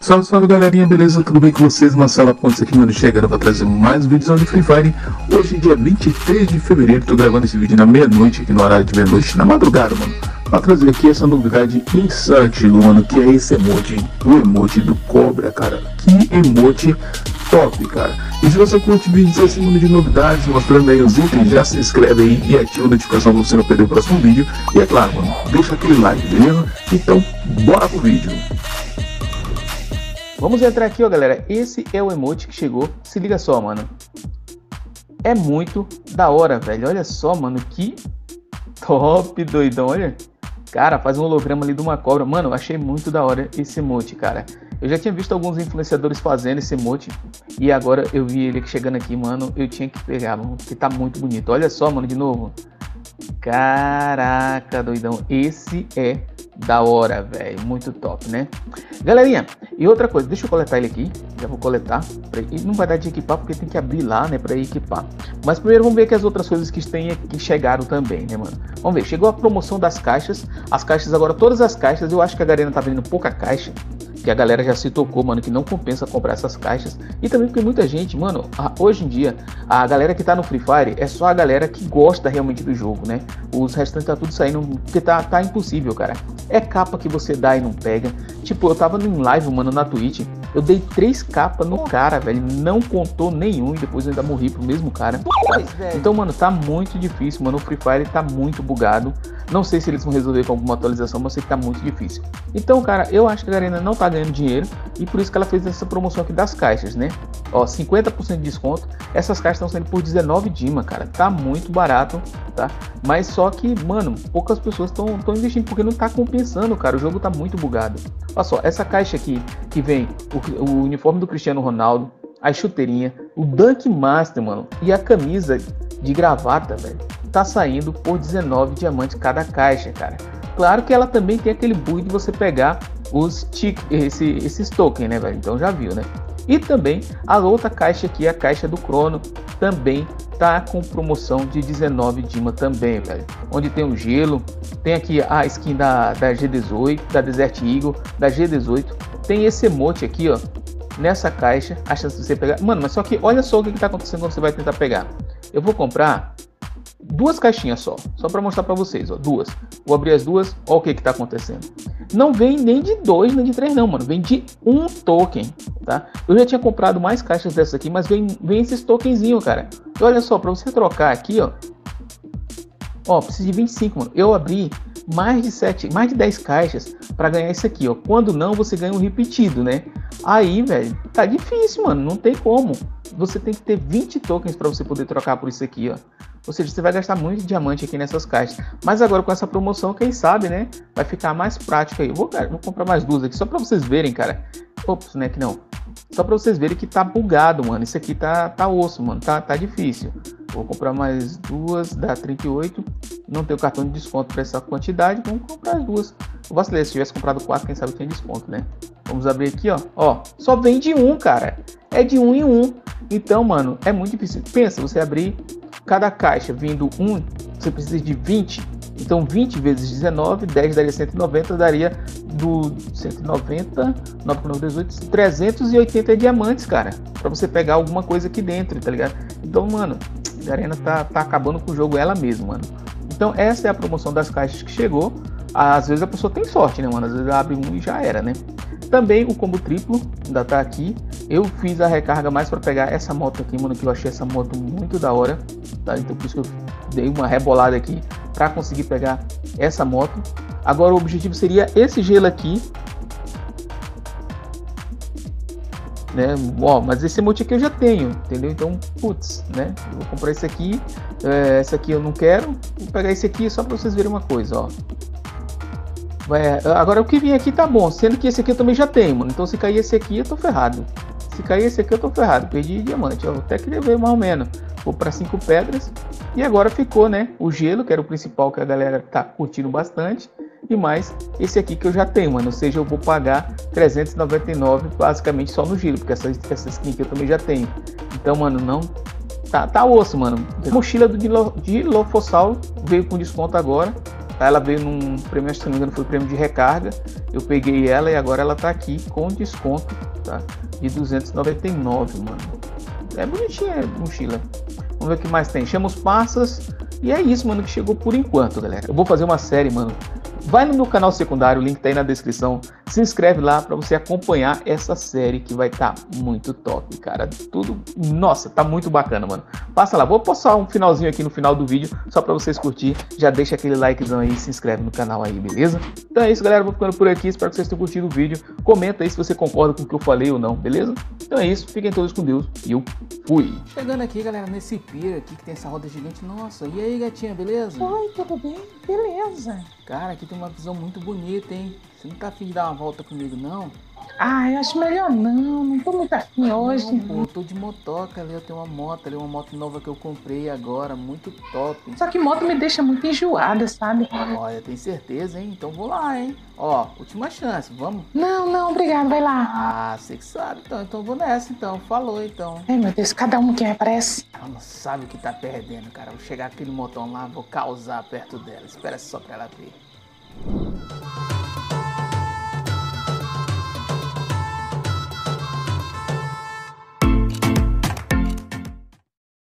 Salve, salve galerinha, beleza? Tudo bem com vocês? Marcelo Pontes aqui, mano, chegando pra trazer mais vídeos de Free Fire. Hoje, dia 23 de fevereiro, tô gravando esse vídeo na meia-noite, aqui no horário de meia-noite, na madrugada, mano. Pra trazer aqui essa novidade insert, mano, que é esse emoji, o emoji do Cobra, cara. Que emoji top, cara. E se você curte vídeos assim, mano, de novidades, mostrando aí os itens, já se inscreve aí e ativa a notificação pra você não perder o próximo vídeo. E é claro, mano, deixa aquele like, beleza? Então, bora pro vídeo. Vamos entrar aqui, ó, galera. Esse é o emote que chegou. Se liga só, mano. É muito da hora, velho. Olha só, mano. Que top, doidão. Olha. Cara, faz um holograma ali de uma cobra. Mano, eu achei muito da hora esse emote, cara. Eu já tinha visto alguns influenciadores fazendo esse emote. E agora eu vi ele chegando aqui, mano. Eu tinha que pegar, mano. Porque tá muito bonito. Olha só, mano, de novo. Caraca, doidão. Esse é da hora, velho. Muito top, né? Galerinha, e outra coisa, deixa eu coletar ele aqui. Já vou coletar. Ele não vai dar de equipar porque tem que abrir lá, né, pra equipar. Mas primeiro vamos ver que as outras coisas que chegaram também, né, mano? Vamos ver, chegou a promoção das caixas. As caixas agora, todas as caixas, eu acho que a Garena tá vendendo pouca caixa. Que a galera já se tocou, mano, que não compensa comprar essas caixas. E também porque muita gente, mano, hoje em dia, a galera que tá no Free Fire é só a galera que gosta realmente do jogo, né? Os restantes tá tudo saindo, porque tá impossível, cara. É capa que você dá e não pega. Tipo, eu tava em live, mano, na Twitch. Eu dei 3 capas no cara, velho. Não contou nenhum e depois eu ainda morri pro mesmo cara. Tá? Então, mano, tá muito difícil, mano. O Free Fire tá muito bugado. Não sei se eles vão resolver com alguma atualização, mas sei que tá muito difícil. Então, cara, eu acho que a Garena não tá ganhando dinheiro e por isso que ela fez essa promoção aqui das caixas, né? Ó, 50% de desconto. Essas caixas estão saindo por 19 dima, cara. Tá muito barato, tá? Mas só que, mano, poucas pessoas estão investindo porque não tá compensando, cara. O jogo tá muito bugado. Olha só, essa caixa aqui que vem o uniforme do Cristiano Ronaldo, a chuteirinha, o Dunk Master, mano, e a camisa de gravata, velho, tá saindo por 19 diamantes cada caixa, cara. Claro que ela também tem aquele bug de você pegar esses tokens, né, velho? Então já viu, né? E também a outra caixa aqui, a caixa do Crono, também tá com promoção de 19 dima também, velho. Onde tem o gelo, tem aqui a skin da G18, da Desert Eagle, da G18. Tem esse emote aqui, ó, nessa caixa, a chance de você pegar. Mano, mas só que olha só o que tá acontecendo quando você vai tentar pegar. Eu vou comprar 2 caixinhas só para mostrar para vocês, ó, 2. Vou abrir as 2, ó o que tá acontecendo. Não vem nem de 2, nem de 3 não, mano, vem de 1 token, tá? Eu já tinha comprado mais caixas dessas aqui, mas vem esses tokenzinhos, cara. E olha só, para você trocar aqui, ó, precisa de 25, mano. Eu abri mais de 10 caixas para ganhar isso aqui, ó. Quando não, você ganha um repetido, né? Aí, velho, tá difícil, mano, não tem como. Você tem que ter 20 tokens para você poder trocar por isso aqui, ó. Ou seja, você vai gastar muito diamante aqui nessas caixas. Mas agora com essa promoção, quem sabe, né? Vai ficar mais prático aí. Vou comprar mais 2 aqui, só para vocês verem, cara. Ops, né, que não. Só para vocês verem que tá bugado, mano. Isso aqui tá osso, mano. Tá difícil. Vou comprar mais 2, dá 38. Não tenho cartão de desconto para essa quantidade. Vamos comprar as 2. Eu vacilei, se tivesse comprado 4, quem sabe tinha desconto, né? Vamos abrir aqui, ó. Ó, só vem de 1, cara. É de 1 em 1. Então, mano, é muito difícil. Pensa, você abrir cada caixa vindo 1, você precisa de 20. Então 20 vezes 19, 10 daria 190, daria do 190, 9 18, 380 diamantes, cara, para você pegar alguma coisa aqui dentro, tá ligado? Então, mano, a Garena tá acabando com o jogo ela mesma, mano. Então essa é a promoção das caixas que chegou. Às vezes a pessoa tem sorte, né, mano? Às vezes ela abre um e já era, né? Também o combo triplo ainda tá aqui. Eu fiz a recarga mais para pegar essa moto aqui, mano, que eu achei essa moto muito da hora, tá? Então por isso que eu dei uma rebolada aqui para conseguir pegar essa moto. Agora o objetivo seria esse gelo aqui, né? Ó, mas esse emote aqui eu já tenho, entendeu? Então, putz, né? Eu vou comprar esse aqui. Esse aqui eu não quero. Vou pegar esse aqui só para vocês verem uma coisa, ó. Agora o que vem aqui tá bom, sendo que esse aqui eu também já tenho, mano. Então se cair esse aqui eu tô ferrado. Se cair esse aqui eu tô ferrado, perdi diamante, ó, até que levei mais ou menos. Vou para 5 pedras. E agora ficou, né, o gelo, que era o principal que a galera tá curtindo bastante. E mais esse aqui que eu já tenho, mano. Ou seja, eu vou pagar 399 basicamente só no gelo, porque essa skin aqui eu também já tenho. Então, mano, não... Tá osso, mano. A mochila de Lofossal veio com desconto agora. Tá? Ela veio num prêmio, se não me engano, foi prêmio de recarga. Eu peguei ela e agora ela tá aqui com desconto, tá? De 299, mano. É bonitinha a mochila. Vamos ver o que mais tem. Chama os passas. E é isso, mano, que chegou por enquanto, galera. Eu vou fazer uma série, mano. Vai no meu canal secundário, o link tá aí na descrição. Se inscreve lá pra você acompanhar essa série que vai estar muito top, cara. Tudo, nossa, tá muito bacana, mano. Passa lá, vou postar um finalzinho aqui no final do vídeo, só pra vocês curtir. Já deixa aquele likezão aí e se inscreve no canal aí, beleza? Então é isso, galera, vou ficando por aqui. Espero que vocês tenham curtido o vídeo. Comenta aí se você concorda com o que eu falei ou não, beleza? Então é isso, fiquem todos com Deus e eu fui. Chegando aqui, galera, nesse pier aqui que tem essa roda gigante. Nossa, e aí, gatinha, beleza? Oi, tudo bem? Beleza. Cara, aqui tem uma visão muito bonita, hein? Você não tá afim de dar uma volta comigo, não? Ai, acho melhor não tô muito afim hoje. Não, pô, eu tô de motoca ali, eu tenho uma moto ali, uma moto nova que eu comprei agora, muito top. Só que moto me deixa muito enjoada, sabe? Olha, tem certeza, hein? Então vou lá, hein? Ó, última chance, vamos? Não, obrigado, vai lá. Ah, você que sabe, então vou nessa, então. Falou, então. Ai, meu Deus, cada um que me aparece. Ela não sabe o que tá perdendo, cara. Vou chegar aquele motão lá, vou causar perto dela. Espera só pra ela ver.